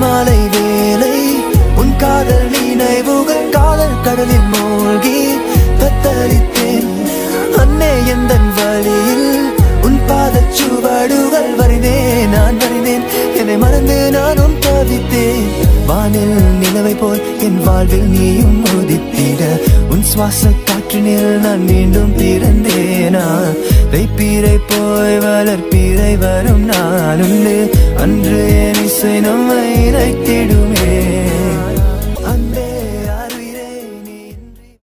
மாலை வேலை உன் காதல் நினைவுகள் காதல் கடலில் மூழ்கி தத்தளித்தேன் அன்னே எந்தன் வழியில் உன் பாதச் சுவடுகள் வரைந்தேன் நான் வரைந்தேன் என்னை மறந்து நானும் தவித்தேன் வானில் நிலவை போல் என் வாழ்வில் நீயும் உதித்திட உன் சுவாச காற்றினில் நான் மீண்டும் பிறந்தேனா வைப்பீரை போய் வளர்ப்பீரை வரும் நாளுண்டு அன்று என் இசை நம்மை இணைத்திடுமே